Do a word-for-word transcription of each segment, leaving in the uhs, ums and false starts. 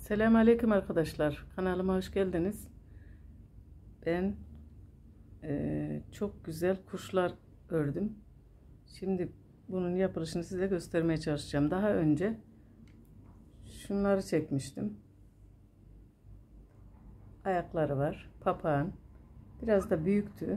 Selamünaleyküm arkadaşlar. Kanalıma hoş geldiniz. Ben eee, çok güzel kuşlar ördüm. Şimdi bunun yapılışını size göstermeye çalışacağım. Daha önce şunları çekmiştim. Ayakları var. Papağan. Biraz da büyüktü.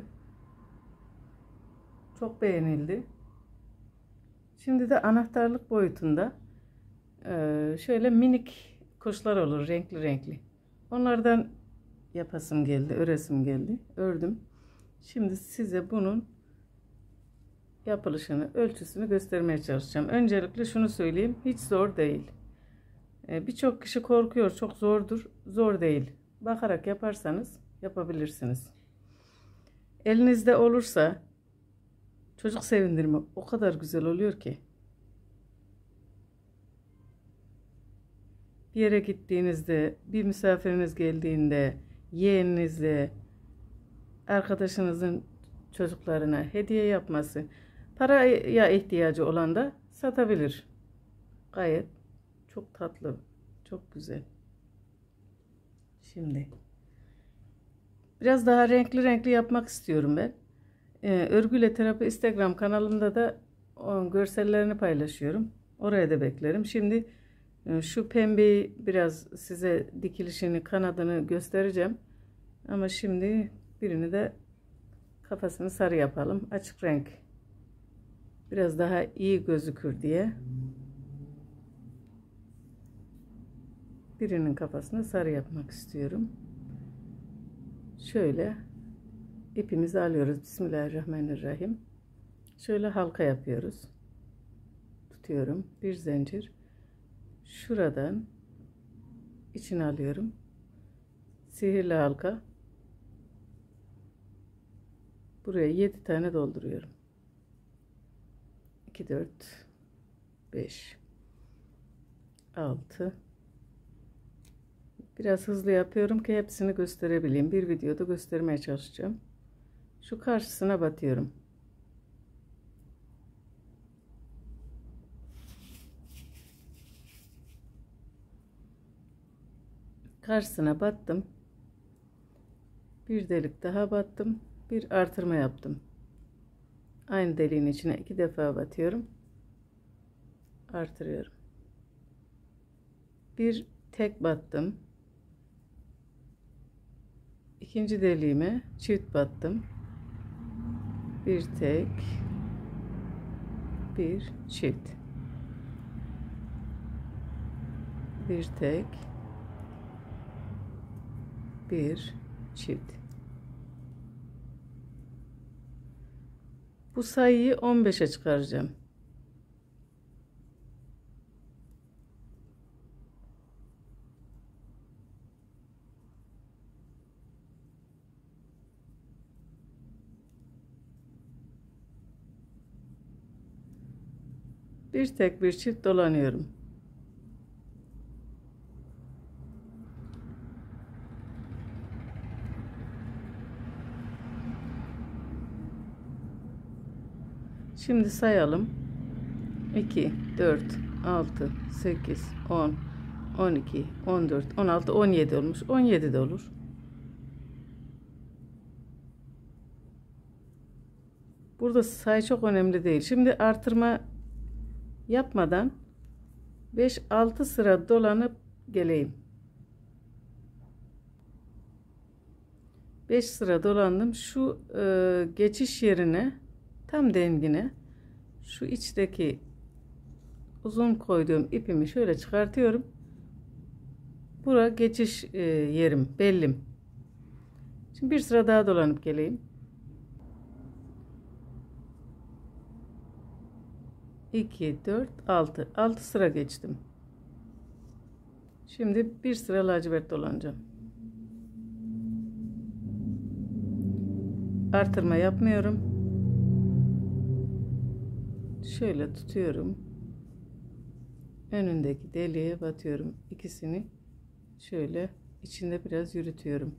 Çok beğenildi. Şimdi de anahtarlık boyutunda eee, şöyle minik kuşlar olur. Renkli renkli. Onlardan yapasım geldi. Öresim geldi. Ördüm. Şimdi size bunun yapılışını, ölçüsünü göstermeye çalışacağım. Öncelikle şunu söyleyeyim. Hiç zor değil. Ee, Birçok kişi korkuyor. Çok zordur. Zor değil. Bakarak yaparsanız yapabilirsiniz. Elinizde olursa çocuk sevindirme o kadar güzel oluyor ki. Bir yere gittiğinizde, bir misafiriniz geldiğinde, yeğeninizle, arkadaşınızın çocuklarına hediye yapması, paraya ihtiyacı olan da satabilir. Gayet çok tatlı, çok güzel. Şimdi biraz daha renkli renkli yapmak istiyorum ben. Ee, Örgüyle Terapi Instagram kanalımda da o görsellerini paylaşıyorum. Oraya da beklerim. Şimdi e, şu pembeyi biraz size dikilişini, kanadını göstereceğim. Ama şimdi birini de kafasını sarı yapalım. Açık renk. Biraz daha iyi gözükür diye. Birinin kafasını sarı yapmak istiyorum. Şöyle ipimizi alıyoruz. Bismillahirrahmanirrahim. Şöyle halka yapıyoruz. Tutuyorum. Bir zincir. Şuradan içine alıyorum. Sihirli halka. Buraya yedi tane dolduruyorum. iki, dört, beş, altı. Biraz hızlı yapıyorum ki hepsini gösterebileyim. Bir videoda göstermeye çalışacağım. Şu karşısına batıyorum. Karşısına battım. Bir delik daha battım. Bir artırma yaptım. Aynı deliğin içine iki defa batıyorum. Artırıyorum. Bir tek battım. İkinci deliğime çift battım. Bir tek, bir çift. Bir tek, bir çift. Bu sayıyı on beşe çıkaracağım. Bir tek bir çift dolanıyorum. Şimdi sayalım. iki, dört, altı, sekiz, on, on iki, on dört, on altı, on yedi olmuş. on yedi de olur. Burada sayı çok önemli değil. Şimdi artırma yapmadan beş altı sıra dolanıp geleyim. beş sıra dolandım. Şu e, geçiş yerine tam dengine şu içteki uzun koyduğum ipimi şöyle çıkartıyorum. Bura geçiş e, yerim, bellim. Şimdi bir sıra daha dolanıp geleyim. iki, dört, altı. altı sıra geçtim. Şimdi bir sıra lacivert dolanacağım. Artırma yapmıyorum. Şöyle tutuyorum. Önündeki deliğe batıyorum. İkisini şöyle içinde biraz yürütüyorum.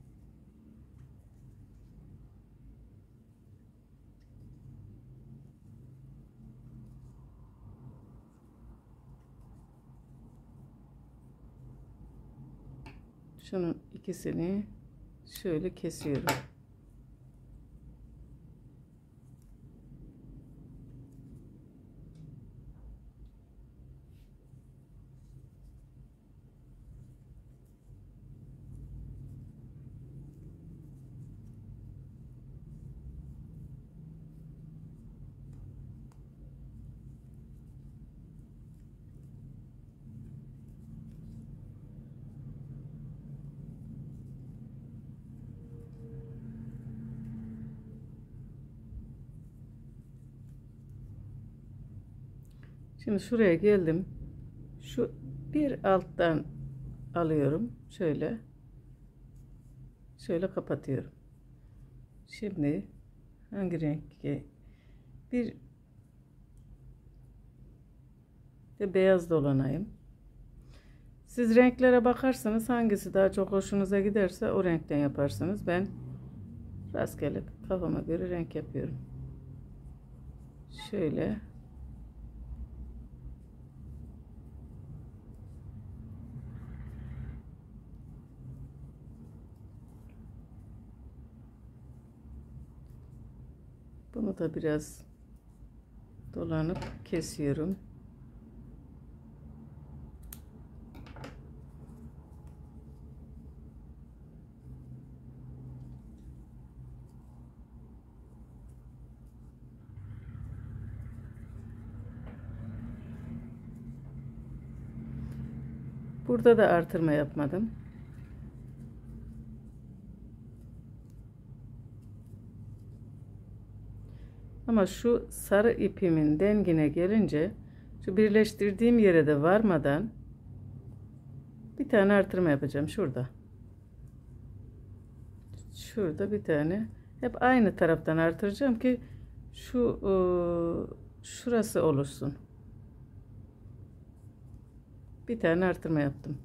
Şunun ikisini şöyle kesiyorum. Şimdi şuraya geldim. Şu bir alttan alıyorum. Şöyle. Şöyle kapatıyorum. Şimdi hangi renk? Bir de beyaz dolanayım. Siz renklere bakarsanız hangisi daha çok hoşunuza giderse o renkten yaparsınız. Ben rastgele kafama göre renk yapıyorum. Şöyle. Bunu da biraz dolanıp kesiyorum. Burada da artırma yapmadım. Ama şu sarı ipimin dengine gelince şu birleştirdiğim yere de varmadan bir tane artırma yapacağım şurada. Şurada bir tane. Hep aynı taraftan artıracağım ki şu e, şurası oluşsun. Bir tane artırma yaptım.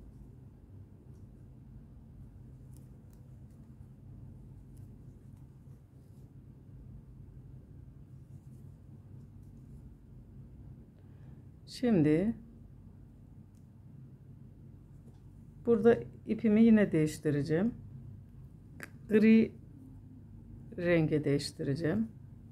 Şimdi burada ipimi yine değiştireceğim. Gri renge değiştireceğim.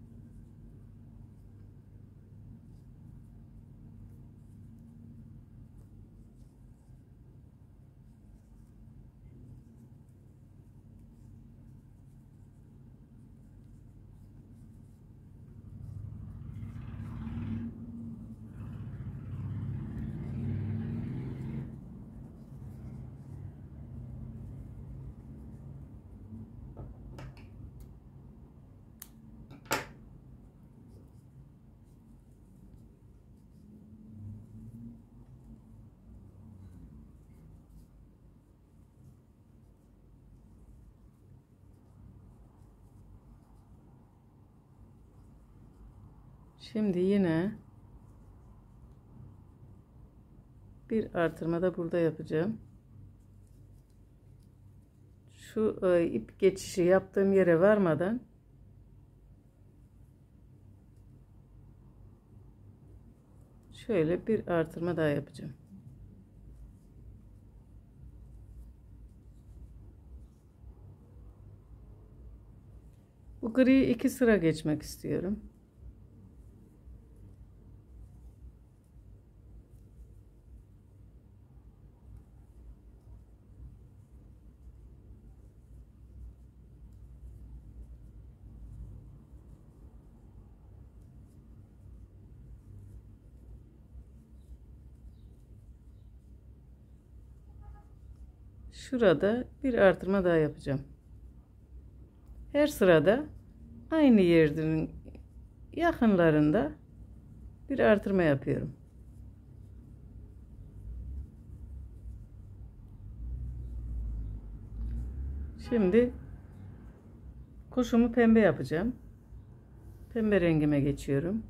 Şimdi yine bir artırma da burada yapacağım. Şu e, ip geçişi yaptığım yere varmadan şöyle bir artırma daha yapacağım. Bu griyi iki sıra geçmek istiyorum. Şurada bir artırma daha yapacağım. Her sırada aynı yerlerin yakınlarında bir artırma yapıyorum. Şimdi kuşumu pembe yapacağım. Pembe rengime geçiyorum.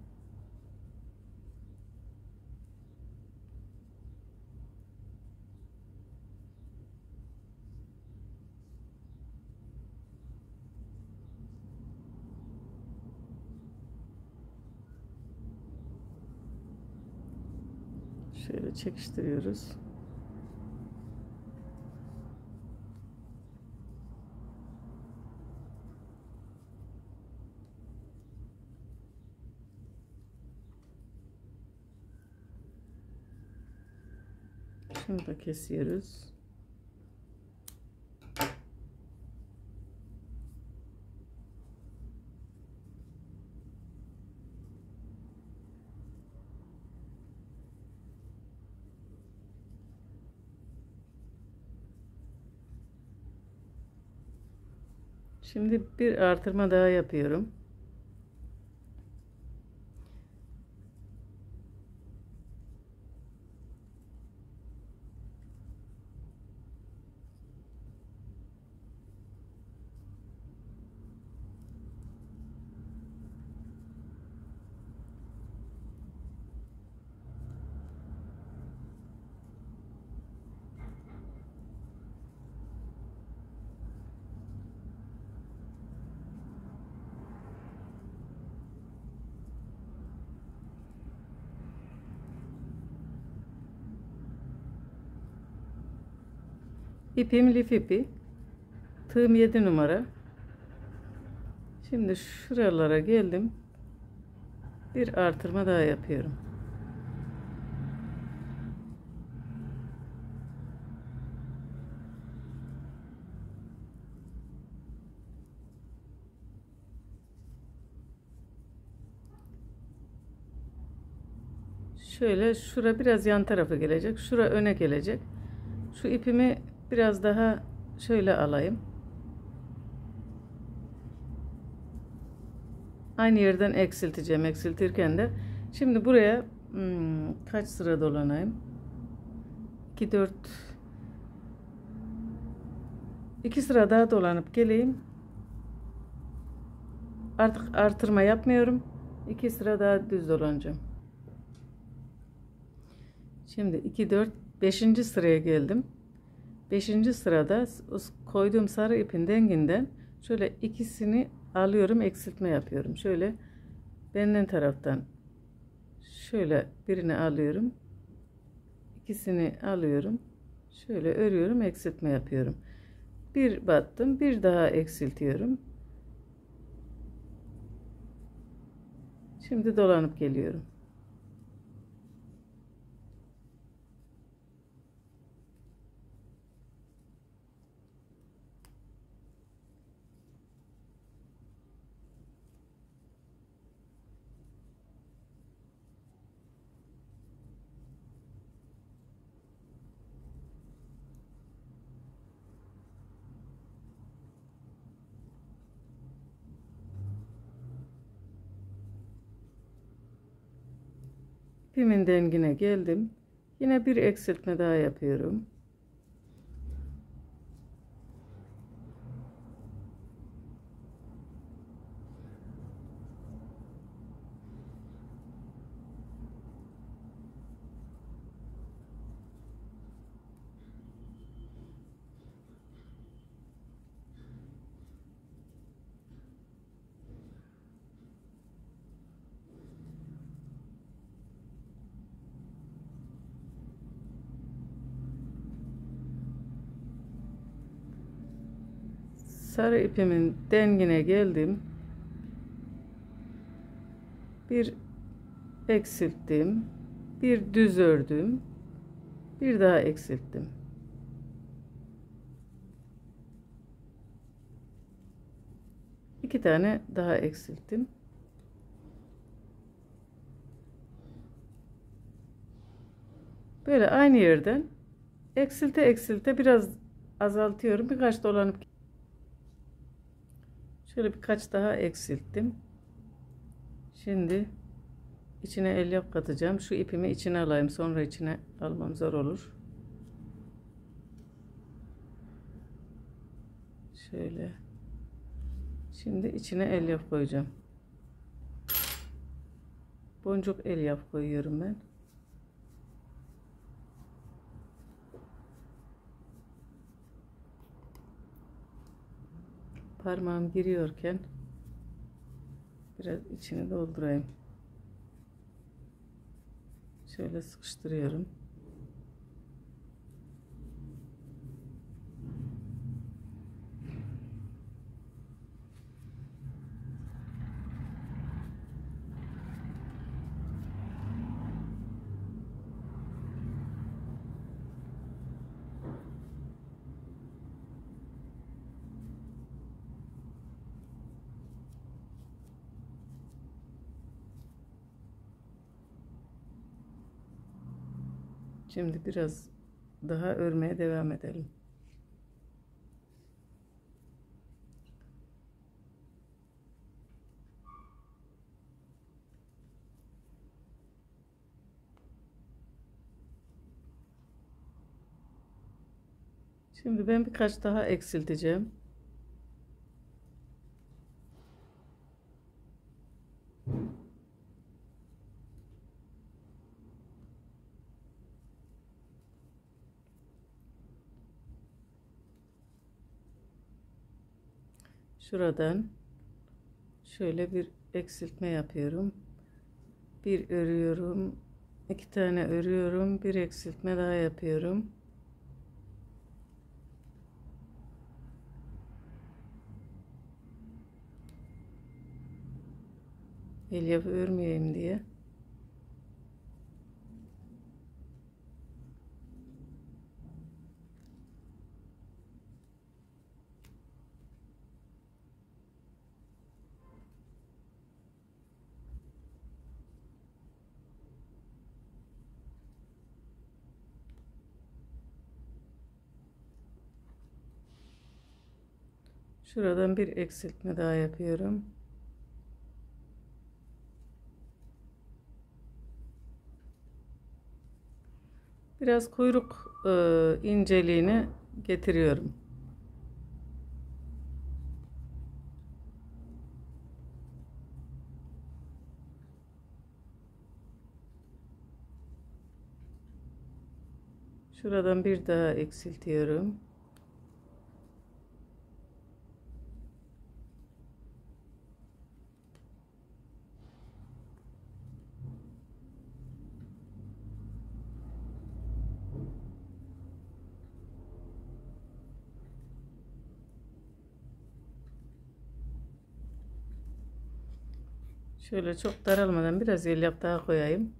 Şöyle çekiştiriyoruz. Şunu da kesiyoruz. Şimdi bir artırma daha yapıyorum. İpim lif ipi. Tığım yedi numara. Şimdi şuralara geldim. Bir artırma daha yapıyorum. Şöyle şura biraz yan tarafa gelecek. Şura öne gelecek. Şu ipimi biraz daha şöyle alayım. Aynı yerden eksilteceğim. Eksiltirken de şimdi buraya hmm, kaç sıra dolanayım? iki dört iki sıra daha dolanıp geleyim. Artık artırma yapmıyorum. iki sıra daha düz dolanacağım. Şimdi iki dört beşinci sıraya geldim. beşinci sırada koyduğum sarı ipin denginden şöyle ikisini alıyorum, eksiltme yapıyorum. Şöyle benden taraftan şöyle birini alıyorum. İkisini alıyorum. Şöyle örüyorum, eksiltme yapıyorum. Bir battım, bir daha eksiltiyorum. Şimdi dolanıp geliyorum. İpimin dengine geldim. Yine bir eksiltme daha yapıyorum. Sarı ipimin dengine geldim. Bir eksilttim. Bir düz ördüm. Bir daha eksilttim. İki tane daha eksilttim. Böyle aynı yerden eksilte eksilte biraz azaltıyorum. Birkaç dolanıp şöyle birkaç daha eksilttim. Şimdi içine elyaf katacağım. Şu ipimi içine alayım. Sonra içine almam zor olur. Şöyle. Şimdi içine elyaf koyacağım. Boncuk elyaf koyuyorum ben. Parmağım giriyorken biraz içini doldurayım. Şöyle sıkıştırıyorum. Şimdi biraz daha örmeye devam edelim. Şimdi ben birkaç daha eksilteceğim. Şuradan şöyle bir eksiltme yapıyorum. Bir örüyorum. iki tane örüyorum. Bir eksiltme daha yapıyorum. Elyaf örmeyeyim diye. Şuradan bir eksiltme daha yapıyorum. Biraz kuyruk e, inceliğini getiriyorum. Şuradan bir daha eksiltiyorum. Şöyle çok daralmadan biraz elyaf daha koyayım.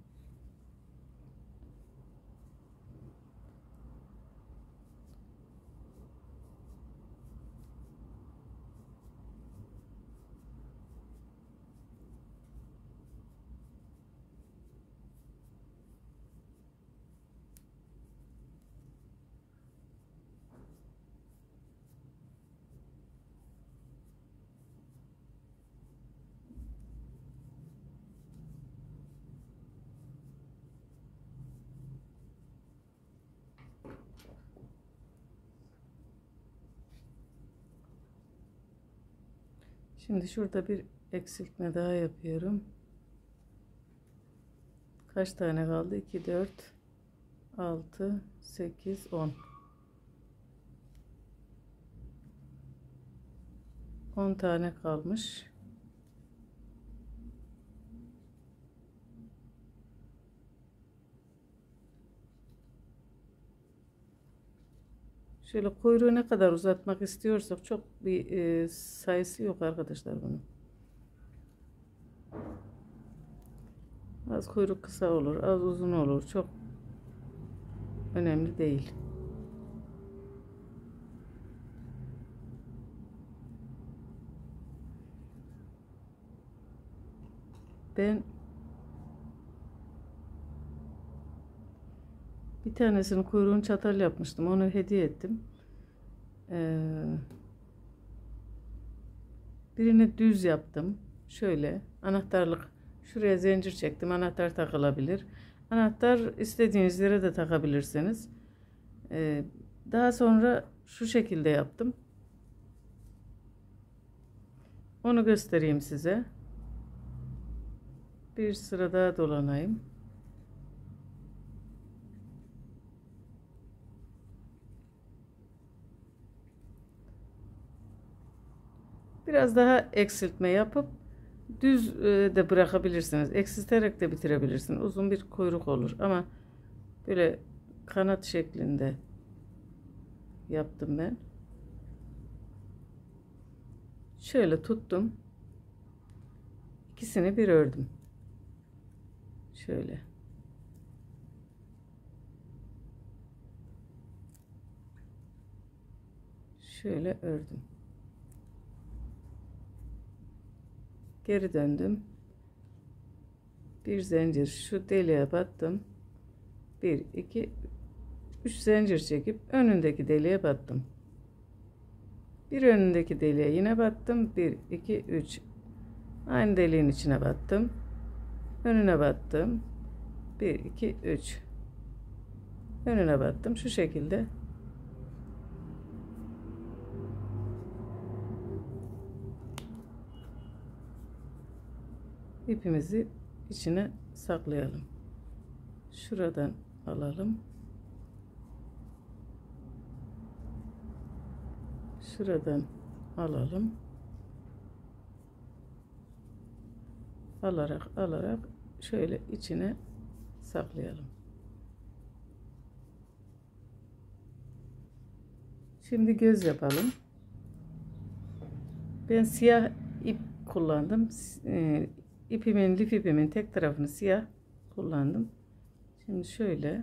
Şimdi şurada bir eksiltme daha yapıyorum. Kaç tane kaldı? iki, dört, altı, sekiz, on. on tane kalmış. Şöyle kuyruğu ne kadar uzatmak istiyorsak çok bir e, sayısı yok arkadaşlar bunun. Az kuyruk kısa olur, az uzun olur. Çok önemli değil. Ben bir tanesinin kuyruğunu çatal yapmıştım. Onu hediye ettim. Ee, birini düz yaptım. Şöyle anahtarlık. Şuraya zincir çektim. Anahtar takılabilir. Anahtar istediğiniz yere de takabilirsiniz. Ee, daha sonra şu şekilde yaptım. Onu göstereyim size. Bir sıra daha dolanayım. Biraz daha eksiltme yapıp düz e, de bırakabilirsiniz. Eksilterek de bitirebilirsiniz. Uzun bir kuyruk olur ama böyle kanat şeklinde yaptım ben. Şöyle tuttum. İkisini bir ördüm. Şöyle. Şöyle ördüm. Geri döndüm. Bir zincir şu deliğe battım. bir iki üç zincir çekip önündeki deliğe battım. Bir önündeki deliğe yine battım. bir iki üç. Aynı deliğin içine battım. Önüne battım. bir iki üç. Önüne battım. Şu şekilde ipimizi içine saklayalım. Şuradan alalım. Şuradan alalım. Alarak alarak şöyle içine saklayalım. Şimdi göz yapalım. Ben siyah ip kullandım. E, ipimin, lif ipimin tek tarafını siyah kullandım. Şimdi şöyle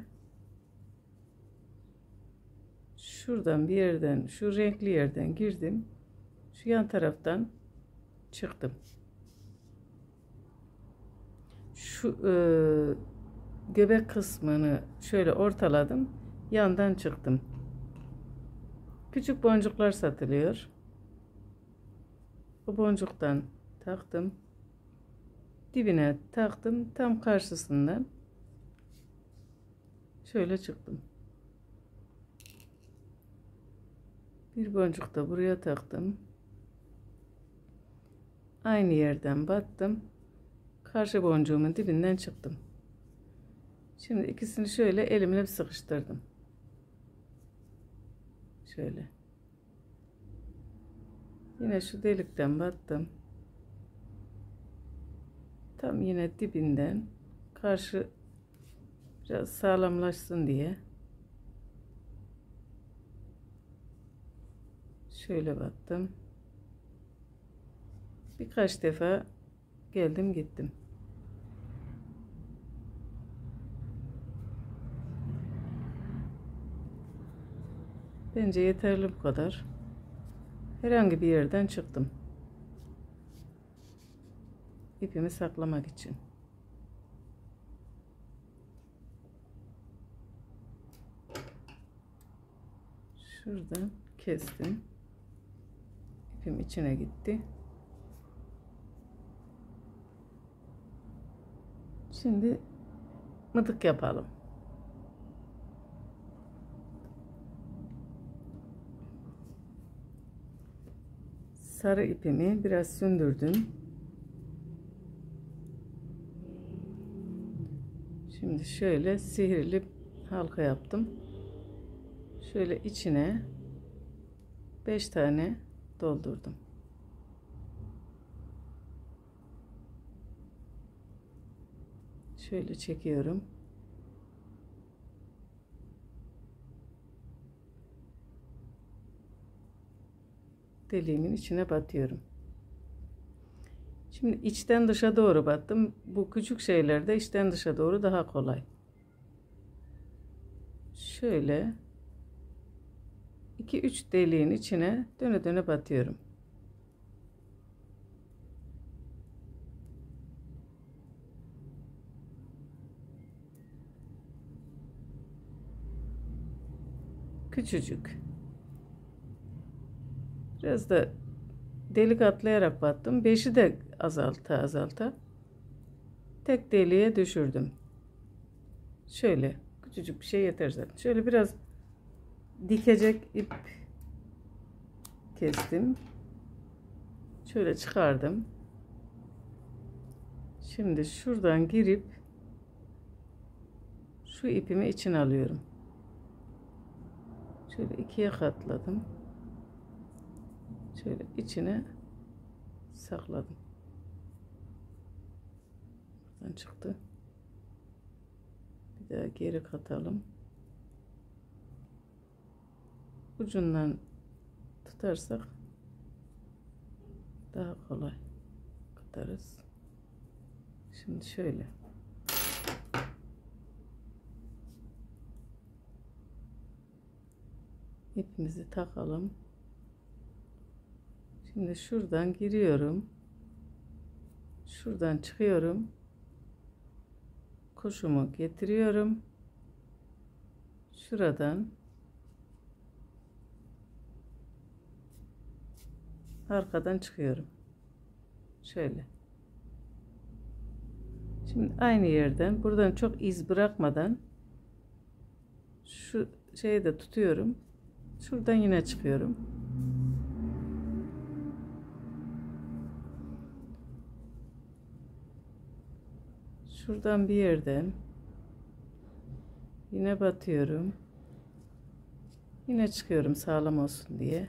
şuradan bir yerden, şu renkli yerden girdim. Şu yan taraftan çıktım. Şu e, göbek kısmını şöyle ortaladım. Yandan çıktım. Küçük boncuklar satılıyor. Bu boncuktan taktım. Dibine taktım. Tam karşısından şöyle çıktım. Bir boncuk da buraya taktım. Aynı yerden battım. Karşı boncuğumun dibinden çıktım. Şimdi ikisini şöyle elimle bir sıkıştırdım. Şöyle. Yine şu delikten battım. Tam yine dibinden karşı biraz sağlamlaşsın diye şöyle battım. Birkaç defa geldim gittim. Bence yeterli bu kadar. Herhangi bir yerden çıktım. İpimi saklamak için. Şuradan kestim. İpim içine gitti. Şimdi mıdık yapalım. Sarı ipimi biraz sündürdüm. Şimdi şöyle sihirli halka yaptım. Şöyle içine beş tane doldurdum. Şöyle çekiyorum. Deliğimin içine batıyorum. Şimdi içten dışa doğru battım. Bu küçük şeylerde içten dışa doğru daha kolay. Şöyle iki üç deliğin içine döne döne batıyorum. Küçücük. Biraz da delik atlayarak battım. beşi de azalta azalta tek deliğe düşürdüm. Şöyle küçücük bir şey yeter zaten. Şöyle biraz dikecek ip kestim. Şöyle çıkardım. Şimdi şuradan girip şu ipimi içine alıyorum. Şöyle ikiye katladım. Şöyle içine sakladım. Buradan çıktı. Bir daha geri katalım. Ucundan tutarsak daha kolay katarız. Şimdi şöyle. İpimizi takalım. Şimdi şuradan giriyorum. Şuradan çıkıyorum. Kuşumu getiriyorum. şuradan arkadan çıkıyorum. Şöyle. Şimdi aynı yerden buradan çok iz bırakmadan şu şeyi de tutuyorum. Şuradan yine çıkıyorum. Şuradan bir yerden yine batıyorum. Yine çıkıyorum sağlam olsun diye.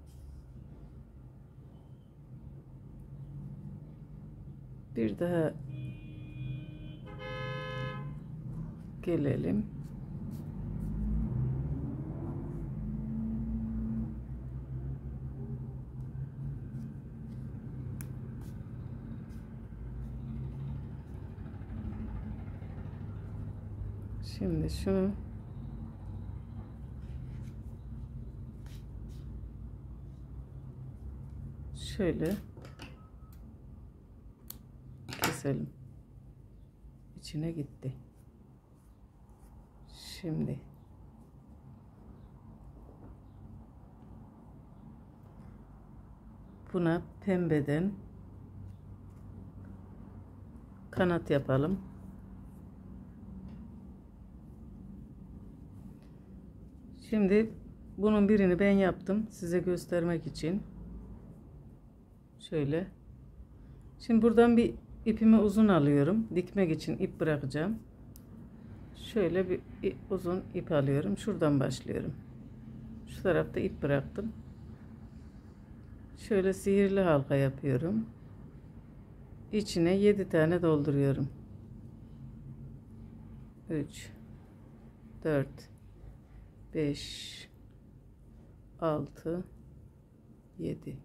Bir daha gelelim. Şimdi şunu şöyle keselim. İçine gitti. Şimdi buna pembeden kanat yapalım. Şimdi bunun birini ben yaptım size göstermek için. Şöyle. Şimdi buradan bir ipimi uzun alıyorum. Dikmek için ip bırakacağım. Şöyle bir uzun ip alıyorum. Şuradan başlıyorum. Şu tarafta ip bıraktım. Şöyle sihirli halka yapıyorum. İçine yedi tane dolduruyorum. üç dört beş altı yedi.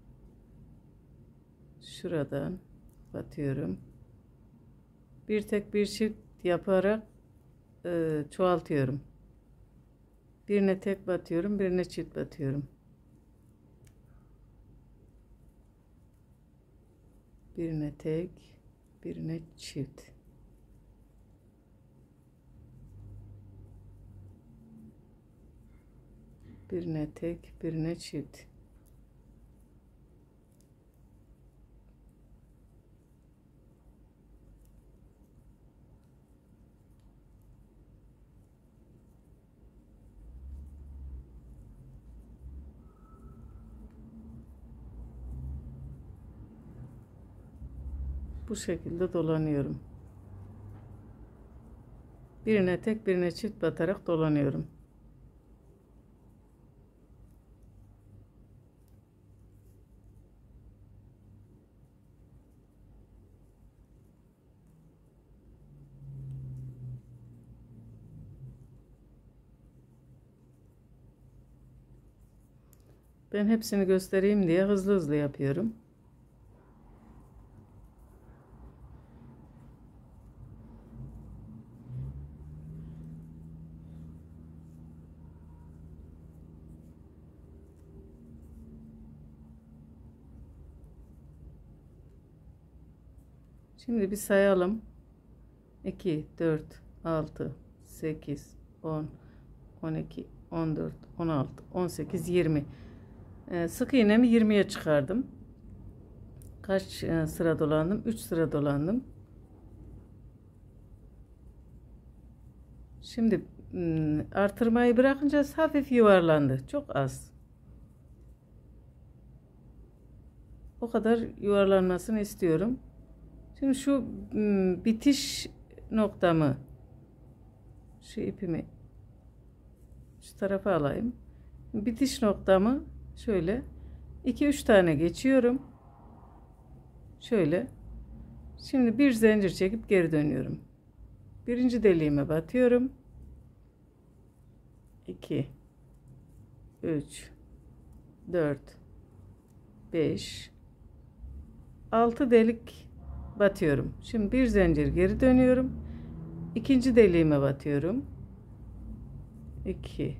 Şuradan batıyorum. Bir tek bir çift yaparak e, çoğaltıyorum. Birine tek batıyorum, birine çift batıyorum. Birine tek, birine çift. Birine tek, birine çift. Bu şekilde dolanıyorum. Birine tek, birine çift batarak dolanıyorum. Ben hepsini göstereyim diye hızlı hızlı yapıyorum. Şimdi bir sayalım. iki, dört, altı, sekiz, on, on iki, on dört, on altı, on sekiz, yirmi. Ee, sık iğnemi yirmiye çıkardım. Kaç e, sıra dolandım? üç sıra dolandım. Şimdi artırmayı bırakınca hafif yuvarlandı. Çok az. O kadar yuvarlanmasını istiyorum. Şimdi şu bitiş noktamı, şu ipimi şu tarafa alayım. Bitiş noktamı şöyle iki üç tane geçiyorum. Şöyle. Şimdi bir zincir çekip geri dönüyorum. Birinci deliğime batıyorum. iki üç dört beş altı delik batıyorum. Şimdi bir zincir geri dönüyorum. İkinci deliğime batıyorum. iki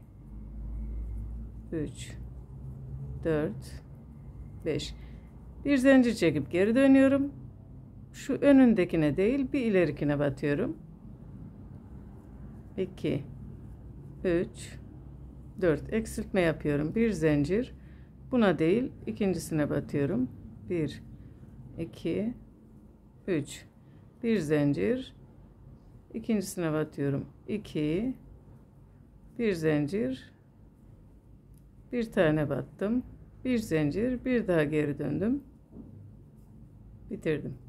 üç dört beş. Bir zincir çekip geri dönüyorum. Şu önündekine değil, bir ilerikine batıyorum. iki üç, dört. Eksiltme yapıyorum. Bir zincir. Buna değil, ikincisine batıyorum. bir, iki, üç. Bir zincir. İkincisine batıyorum. iki, bir zincir. Bir tane battım. Bir zincir. Bir daha geri döndüm. Bitirdim.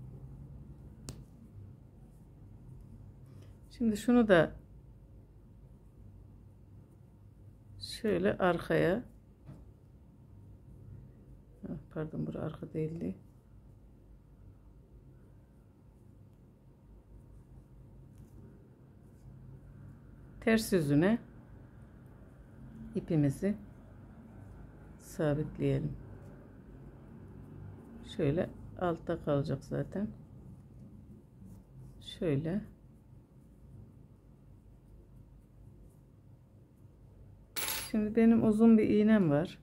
Şimdi şunu da şöyle arkaya, pardon, burası arka değildi. Ters yüzüne ipimizi sabitleyelim. Şöyle altta kalacak zaten. Şöyle. Şimdi benim uzun bir iğnem var.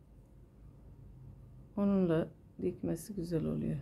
Onunla dikmesi güzel oluyor.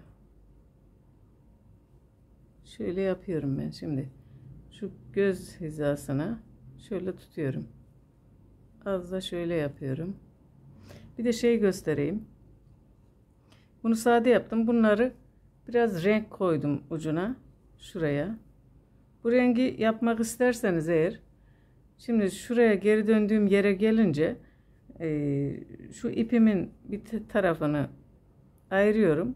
Şöyle yapıyorum ben şimdi. Şu göz hizasına şöyle tutuyorum. Az da şöyle yapıyorum. Bir de şey göstereyim. Bunu sade yaptım. Bunları biraz renk koydum ucuna. Şuraya. Bu rengi yapmak isterseniz eğer, şimdi şuraya geri döndüğüm yere gelince e, şu ipimin bir tarafını ayırıyorum.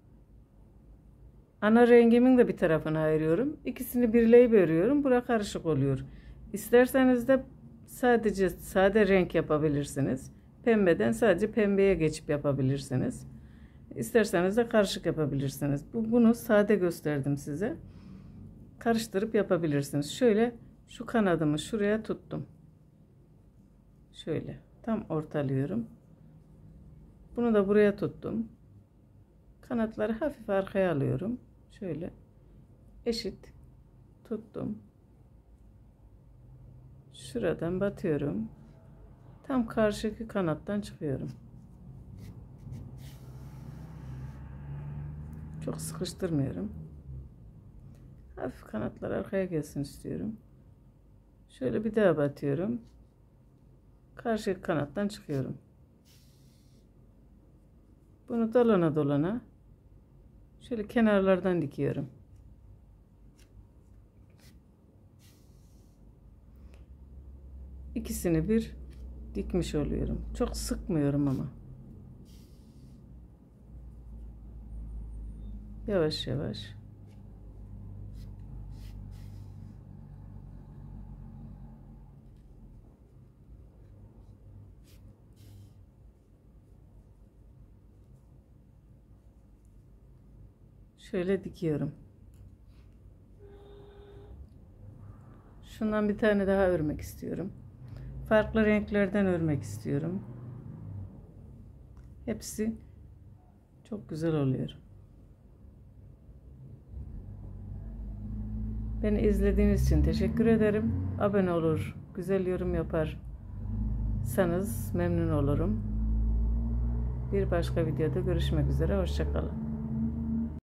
Ana rengimin de bir tarafını ayırıyorum. İkisini birleyip örüyorum. Bura karışık oluyor. İsterseniz de sadece sade renk yapabilirsiniz. Pembeden sadece pembeye geçip yapabilirsiniz. İsterseniz de karışık yapabilirsiniz. Bu, bunu sade gösterdim size. Karıştırıp yapabilirsiniz. Şöyle şu kanadımı şuraya tuttum. Şöyle tam ortalıyorum. Bunu da buraya tuttum. Kanatları hafif arkaya alıyorum. Şöyle eşit tuttum. Şuradan batıyorum. Tam karşıki kanattan çıkıyorum. Çok sıkıştırmıyorum. Hafif kanatlar arkaya gelsin istiyorum. Şöyle bir daha batıyorum. Karşıki kanattan çıkıyorum. Bunu dolana dolana şöyle kenarlardan dikiyorum. İkisini bir dikmiş oluyorum. Çok sıkmıyorum ama. Yavaş yavaş. Şöyle dikiyorum. Şundan bir tane daha örmek istiyorum. Farklı renklerden örmek istiyorum. Hepsi çok güzel oluyor. Beni izlediğiniz için teşekkür ederim. Abone olur, güzel yorum yaparsanız memnun olurum. Bir başka videoda görüşmek üzere. Hoşça kalın.